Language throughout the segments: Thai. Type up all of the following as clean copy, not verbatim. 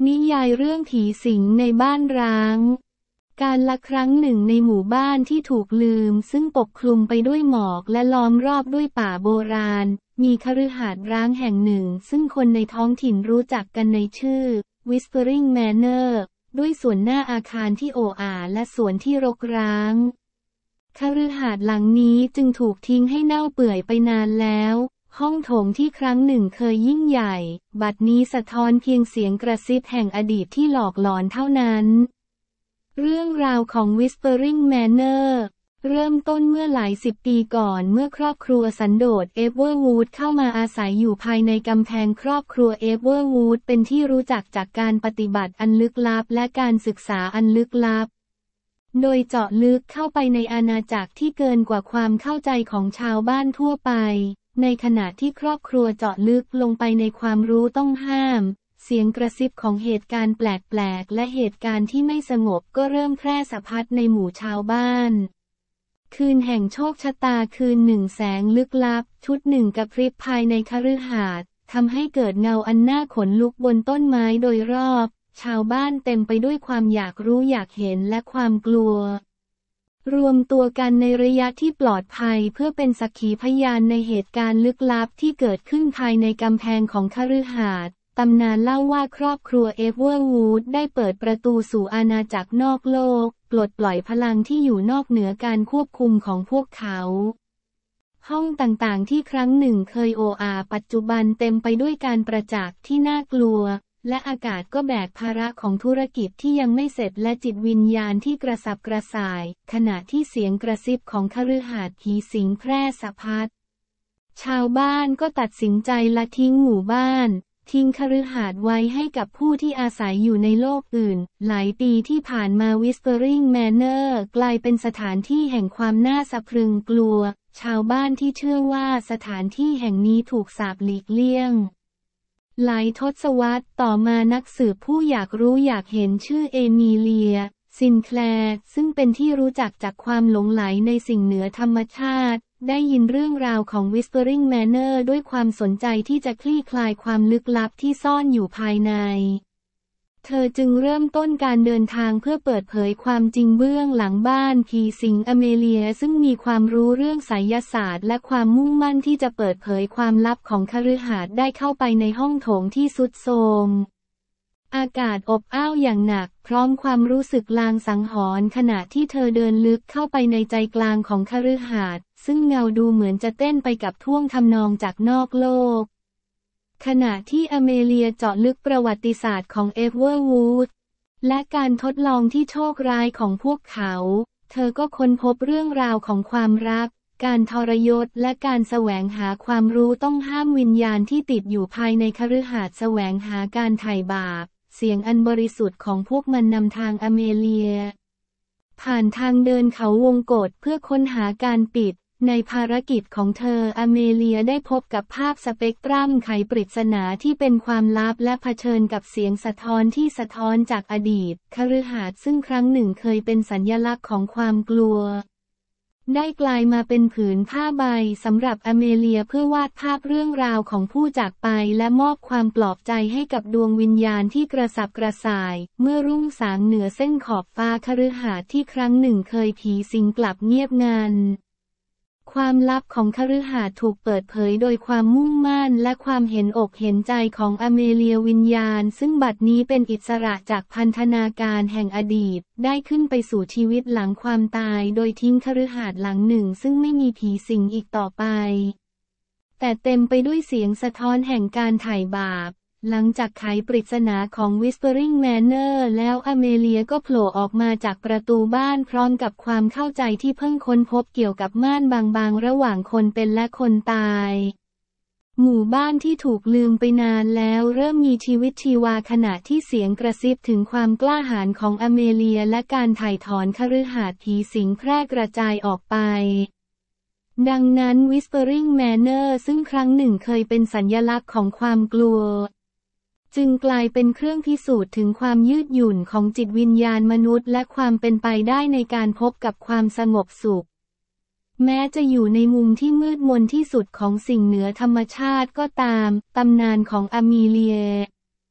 นิยายเรื่องผีสิงในบ้านร้างการละครั้งหนึ่งในหมู่บ้านที่ถูกลืมซึ่งปกคลุมไปด้วยหมอกและล้อมรอบด้วยป่าโบราณมีคฤหาสน์ร้างแห่งหนึ่งซึ่งคนในท้องถิ่นรู้จักกันในชื่อ Whispering Manor ด้วยส่วนหน้าอาคารที่โอ้อาและสวนที่รกร้างคฤหาสน์หลังนี้จึงถูกทิ้งให้เน่าเปื่อยไปนานแล้วห้องโถงที่ครั้งหนึ่งเคยยิ่งใหญ่บัดนี้สะท้อนเพียงเสียงกระซิบแห่งอดีตที่หลอกหลอนเท่านั้นเรื่องราวของ Whispering Manor เริ่มต้นเมื่อหลายสิบปีก่อนเมื่อครอบครัวสันโดษเอเวอร์วูดเข้ามาอาศัยอยู่ภายในกำแพงครอบครัวเอเวอร์วูดเป็นที่รู้จักจากการปฏิบัติอันลึกลับและการศึกษาอันลึกลับโดยเจาะลึกเข้าไปในอาณาจักรที่เกินกว่าความเข้าใจของชาวบ้านทั่วไปในขณะที่ครอบครัวเจาะลึกลงไปในความรู้ต้องห้ามเสียงกระซิบของเหตุการณ์แปลกๆและเหตุการณ์ที่ไม่สงบก็เริ่มแพร่สะพัดในหมู่ชาวบ้านคืนแห่งโชคชะตาคืนหนึ่งแสงลึกลับชุดหนึ่งกระพริบภายในคฤหาสน์ทำให้เกิดเงาอันน่าขนลุกบนต้นไม้โดยรอบชาวบ้านเต็มไปด้วยความอยากรู้อยากเห็นและความกลัวรวมตัวกันในระยะที่ปลอดภัยเพื่อเป็นสักขีพยานในเหตุการณ์ลึกลับที่เกิดขึ้นภายในกำแพงของคฤหาสน์ตำนานเล่าว่าครอบครัวเอเวอร์วูดได้เปิดประตูสู่อาณาจักรนอกโลกปลดปล่อยพลังที่อยู่นอกเหนือการควบคุมของพวกเขาห้องต่างๆที่ครั้งหนึ่งเคยโอ้อาปัจจุบันเต็มไปด้วยการประจักษ์ที่น่ากลัวและอากาศก็แบกภาระของธุรกิจที่ยังไม่เสร็จและจิตวิญญาณที่กระสับกระส่ายขณะที่เสียงกระซิบของคฤหาสน์ผีสิงแพร่สะพัดชาวบ้านก็ตัดสินใจละทิ้งหมู่บ้านทิ้งคฤหาสน์ไว้ให้กับผู้ที่อาศัยอยู่ในโลกอื่นหลายปีที่ผ่านมา Whispering Manor กลายเป็นสถานที่แห่งความน่าสะพรึงกลัวชาวบ้านที่เชื่อว่าสถานที่แห่งนี้ถูกสาปหลีกเลี่ยงหลายทศวรรษต่อมานักสืบผู้อยากรู้อยากเห็นชื่อเอมิเลียซินแคลร์ซึ่งเป็นที่รู้จักจากความหลงใหลในสิ่งเหนือธรรมชาติได้ยินเรื่องราวของ Whispering Manor ด้วยความสนใจที่จะคลี่คลายความลึกลับที่ซ่อนอยู่ภายในเธอจึงเริ่มต้นการเดินทางเพื่อเปิดเผยความจริงเบื้องหลังบ้านผีสิงอเมเลียซึ่งมีความรู้เรื่องไสยศาสตร์และความมุ่งมั่นที่จะเปิดเผยความลับของคฤหาสน์ได้เข้าไปในห้องโถงที่ทรุดโทรมอากาศอบอ้าวอย่างหนักพร้อมความรู้สึกลางสังหรณ์ขณะที่เธอเดินลึกเข้าไปในใจกลางของคฤหาสน์ซึ่งเงาดูเหมือนจะเต้นไปกับท่วงทำนองจากนอกโลกขณะที่อเมเลียเจาะลึกประวัติศาสตร์ของเอเวอร์วูดและการทดลองที่โชคร้ายของพวกเขาเธอก็ค้นพบเรื่องราวของความรักการทรยศและการแสวงหาความรู้ต้องห้ามวิญญาณที่ติดอยู่ภายในคฤหาสน์แสวงหาการไถ่บาปเสียงอันบริสุทธิ์ของพวกมันนำทางอเมเลียผ่านทางเดินเขาวงกตเพื่อค้นหาการปิดในภารกิจของเธออเมเลียได้พบกับภาพสเปกตรัมไขปริศนาที่เป็นความลับและเผชิญกับเสียงสะท้อนที่สะท้อนจากอดีตคฤหาสน์ซึ่งครั้งหนึ่งเคยเป็นสัญลักษณ์ของความกลัวได้กลายมาเป็นผืนผ้าใบสำหรับอเมเลียเพื่อวาดภาพเรื่องราวของผู้จากไปและมอบความปลอบใจให้กับดวงวิญญาณที่กระสับกระส่ายเมื่อรุ่งสางเหนือเส้นขอบฟ้าคฤหาสน์ที่ครั้งหนึ่งเคยผีสิงกลับเงียบงันความลับของคฤหาสน์ถูกเปิดเผยโดยความมุ่งมั่นและความเห็นอกเห็นใจของอเมเลียวิญญาณซึ่งบัดนี้เป็นอิสระจากพันธนาการแห่งอดีตได้ขึ้นไปสู่ชีวิตหลังความตายโดยทิ้งคฤหาสน์หลังหนึ่งซึ่งไม่มีผีสิงอีกต่อไปแต่เต็มไปด้วยเสียงสะท้อนแห่งการไถ่บาปหลังจากไขปริศนาของ Whispering Manor แล้วอเมเลียก็โผล่ออกมาจากประตูบ้านพร้อมกับความเข้าใจที่เพิ่งค้นพบเกี่ยวกับม่านบางๆระหว่างคนเป็นและคนตายหมู่บ้านที่ถูกลืมไปนานแล้วเริ่มมีชีวิตชีวาขณะที่เสียงกระซิบถึงความกล้าหาญของอเมเลียและการถ่ายถอนคฤหาสน์ผีสิงแพร่กระจายออกไปดังนั้น Whispering Manor ซึ่งครั้งหนึ่งเคยเป็นสัญลักษณ์ของความกลัวจึงกลายเป็นเครื่องพิสูจน์ถึงความยืดหยุ่นของจิตวิญญาณมนุษย์และความเป็นไปได้ในการพบกับความสงบสุขแม้จะอยู่ในมุมที่มืดมนที่สุดของสิ่งเหนือธรรมชาติก็ตามตำนานของอเมเลีย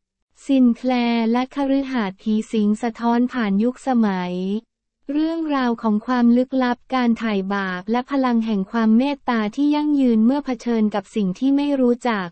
ซินแคลร์และคฤหาสน์ผีสิงสะท้อนผ่านยุคสมัยเรื่องราวของความลึกลับการไถ่บาปและพลังแห่งความเมตตาที่ยั่งยืนเมื่อเผชิญกับสิ่งที่ไม่รู้จัก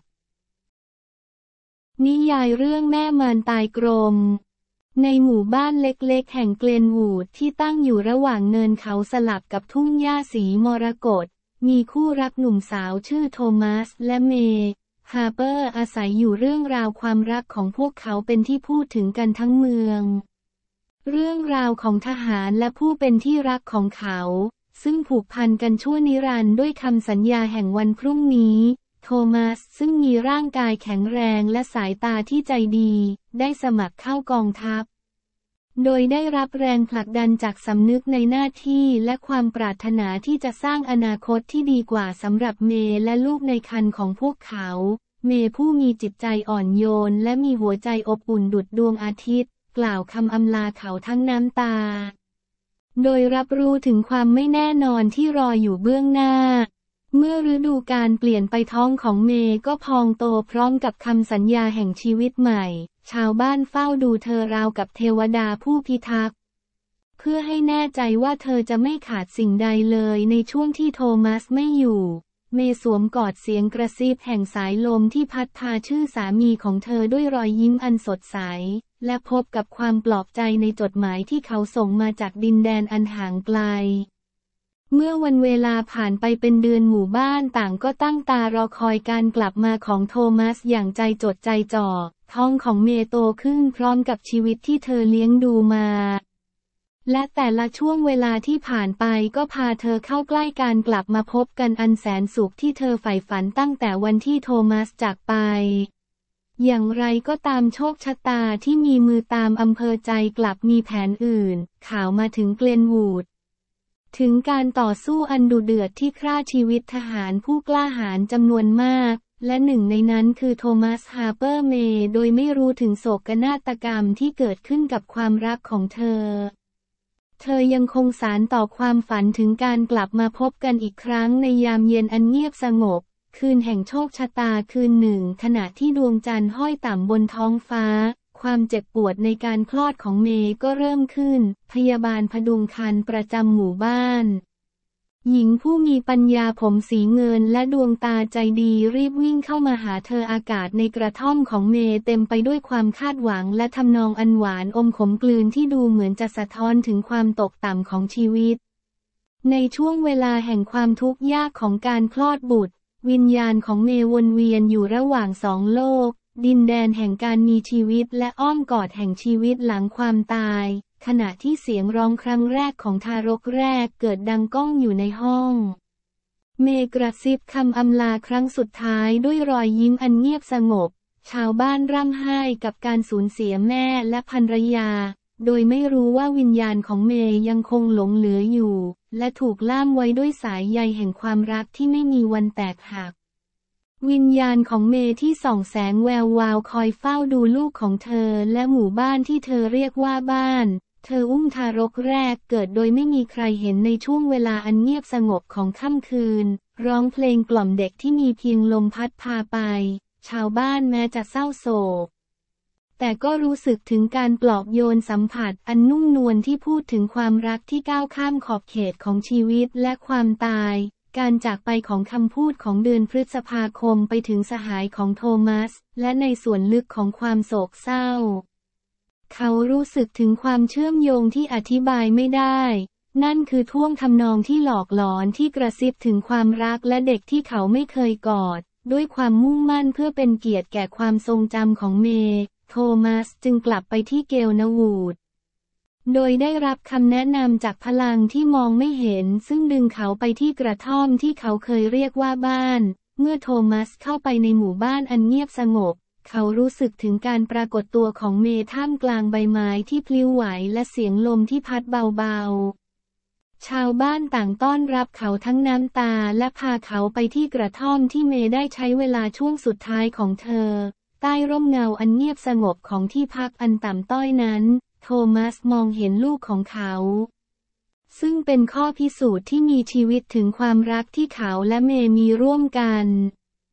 นิยายเรื่องแม่มารตายกรมในหมู่บ้านเล็กๆแห่งเกลนวูดที่ตั้งอยู่ระหว่างเนินเขาสลับกับทุ่งหญ้าสีมรกตมีคู่รักหนุ่มสาวชื่อโทมัสและเมย์ฮาร์เปอร์อาศัยอยู่เรื่องราวความรักของพวกเขาเป็นที่พูดถึงกันทั้งเมืองเรื่องราวของทหารและผู้เป็นที่รักของเขาซึ่งผูกพันกันชั่วนิรันดร์ด้วยคำสัญญาแห่งวันพรุ่งนี้โทมัสซึ่งมีร่างกายแข็งแรงและสายตาที่ใจดีได้สมัครเข้ากองทัพโดยได้รับแรงผลักดันจากสำนึกในหน้าที่และความปรารถนาที่จะสร้างอนาคตที่ดีกว่าสำหรับเมย์และลูกในครรภ์ของพวกเขาเมย์ผู้มีจิตใจอ่อนโยนและมีหัวใจอบอุ่นดุจดวงอาทิตย์กล่าวคำอำลาเขาทั้งน้ำตาโดยรับรู้ถึงความไม่แน่นอนที่รออยู่เบื้องหน้าเมื่อฤดูกาลเปลี่ยนไปท้องของเมย์ก็พองโตพร้อมกับคำสัญญาแห่งชีวิตใหม่ชาวบ้านเฝ้าดูเธอราวกับเทวดาผู้พิทักษ์เพื่อให้แน่ใจว่าเธอจะไม่ขาดสิ่งใดเลยในช่วงที่โทมัสไม่อยู่เมย์สวมกอดเสียงกระซิบแห่งสายลมที่พัดพาชื่อสามีของเธอด้วยรอยยิ้มอันสดใสและพบกับความปลอบใจในจดหมายที่เขาส่งมาจากดินแดนอันห่างไกลเมื่อวันเวลาผ่านไปเป็นเดือนหมู่บ้านต่างก็ตั้งตารอคอยการกลับมาของโทมัสอย่างใจจดใจจ่อท้องของเมย์โตขึ้นพร้อมกับชีวิตที่เธอเลี้ยงดูมาและแต่ละช่วงเวลาที่ผ่านไปก็พาเธอเข้าใกล้การกลับมาพบกันอันแสนสุขที่เธอใฝ่ฝันตั้งแต่วันที่โทมัสจากไปอย่างไรก็ตามโชคชะตาที่มีมือตามอำเภอใจกลับมีแผนอื่นข่าวมาถึงเกลนวูดถึงการต่อสู้อันดุเดือดที่ฆ่าชีวิตทหารผู้กล้าหาญจำนวนมากและหนึ่งในนั้นคือโทมัสฮาร์เปอร์เมย์โดยไม่รู้ถึงโศกนาฏกรรมที่เกิดขึ้นกับความรักของเธอยังคงสานต่อความฝันถึงการกลับมาพบกันอีกครั้งในยามเย็นอันเงียบสงบคืนแห่งโชคชะตาคืนหนึ่งขณะที่ดวงจันทร์ห้อยต่ำบนท้องฟ้าความเจ็บปวดในการคลอดของเมย์ก็เริ่มขึ้นพยาบาลพดุงครรภ์ประจำหมู่บ้านหญิงผู้มีปัญญาผมสีเงินและดวงตาใจดีรีบวิ่งเข้ามาหาเธออากาศในกระท่อมของเมย์เต็มไปด้วยความคาดหวังและทำนองอันหวานอมขมกลืนที่ดูเหมือนจะสะท้อนถึงความตกต่ำของชีวิตในช่วงเวลาแห่งความทุกข์ยากของการคลอดบุตรวิญญาณของเมย์วนเวียนอยู่ระหว่างสองโลกดินแดนแห่งการมีชีวิตและอ้อมกอดแห่งชีวิตหลังความตายขณะที่เสียงร้องครั้งแรกของทารกแรกเกิดดังก้องอยู่ในห้องเมย์กระซิบคำอำลาครั้งสุดท้ายด้วยรอยยิ้มอันเงียบสงบชาวบ้านร่ำไห้กับการสูญเสียแม่และภรรยาโดยไม่รู้ว่าวิญญาณของเมย์ยังคงหลงเหลืออยู่และถูกล่ามไว้ด้วยสายใยแห่งความรักที่ไม่มีวันแตกหักวิญญาณของเมย์ที่ส่องแสงแวววาวคอยเฝ้าดูลูกของเธอและหมู่บ้านที่เธอเรียกว่าบ้านเธออุ้มทารกแรกเกิดโดยไม่มีใครเห็นในช่วงเวลาอันเงียบสงบของค่ำคืนร้องเพลงกล่อมเด็กที่มีเพียงลมพัดพาไปชาวบ้านแม้จะเศร้าโศกแต่ก็รู้สึกถึงการปลอบโยนสัมผัสอันนุ่มนวลที่พูดถึงความรักที่ก้าวข้ามขอบเขตของชีวิตและความตายการจากไปของคำพูดของเดือนพฤษภาคมไปถึงสหายของโทมัสและในส่วนลึกของความโศกเศร้าเขารู้สึกถึงความเชื่อมโยงที่อธิบายไม่ได้นั่นคือท่วงทำนองที่หลอกหลอนที่กระซิบถึงความรักและเด็กที่เขาไม่เคยกอดด้วยความมุ่งมั่นเพื่อเป็นเกียรติแก่ความทรงจำของเมย์โทมัสจึงกลับไปที่เกลนวูดโดยได้รับคำแนะนำจากพลังที่มองไม่เห็นซึ่งดึงเขาไปที่กระท่อมที่เขาเคยเรียกว่าบ้านเมื่อโทมัสเข้าไปในหมู่บ้านอันเงียบสงบเขารู้สึกถึงการปรากฏตัวของเมย์ท่ามกลางใบไม้ที่พลิ้วไหวและเสียงลมที่พัดเบาๆชาวบ้านต่างต้อนรับเขาทั้งน้ำตาและพาเขาไปที่กระท่อมที่เมย์ได้ใช้เวลาช่วงสุดท้ายของเธอใต้ร่มเงาอันเงียบสงบของที่พักอันต่ำต้อยนั้นโทมัสมองเห็นลูกของเขาซึ่งเป็นข้อพิสูจน์ที่มีชีวิตถึงความรักที่เขาและเมย์มีร่วมกัน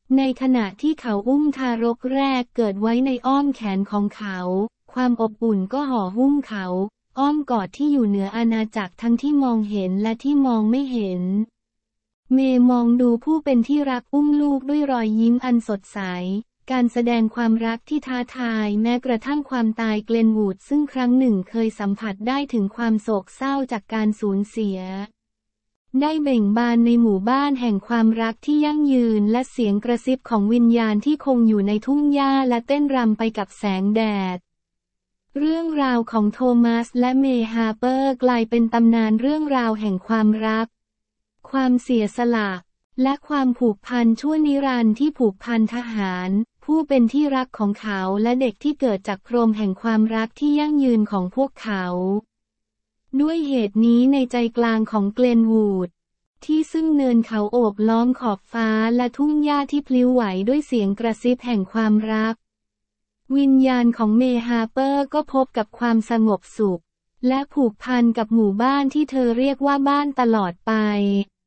ในขณะที่เขาอุ้มทารกแรกเกิดไว้ในอ้อมแขนของเขา ความอบอุ่นก็ห่อหุ้มเขา อ้อมกอดที่อยู่เหนืออาณาจักรทั้งที่มองเห็นและที่มองไม่เห็น เมย์มองดูผู้เป็นที่รักอุ้มลูกด้วยรอยยิ้มอันสดใส การแสดงความรักที่ท้าทายแม้กระทั่งความตายเกลนวูดซึ่งครั้งหนึ่งเคยสัมผัสได้ถึงความโศกเศร้าจากการสูญเสีย ได้เบ่งบานในหมู่บ้านแห่งความรักที่ยั่งยืนและเสียงกระซิบของวิญญาณที่คงอยู่ในทุ่งหญ้าและเต้นรำไปกับแสงแดด เรื่องราวของโทมัสและเมย์ฮาร์เปอร์กลายเป็นตำนานเรื่องราวแห่งความรัก ความเสียสละ และความผูกพันชั่วนิรันดร์ที่ผูกพันทหาร ผู้เป็นที่รักของเขาและเด็กที่เกิดจากพรมแห่งความรักที่ยั่งยืนของพวกเขา ด้วยเหตุนี้ในใจกลางของเกลนวูดที่ซึ่งเนินเขาโอบล้อมขอบฟ้าและทุ่งหญ้าที่พลิ้วไหวด้วยเสียงกระซิบแห่งความรัก วิญญาณของเมย์ฮาร์เปอร์ก็พบกับความสงบสุขและผูกพันกับหมู่บ้านที่เธอเรียกว่าบ้านตลอดไป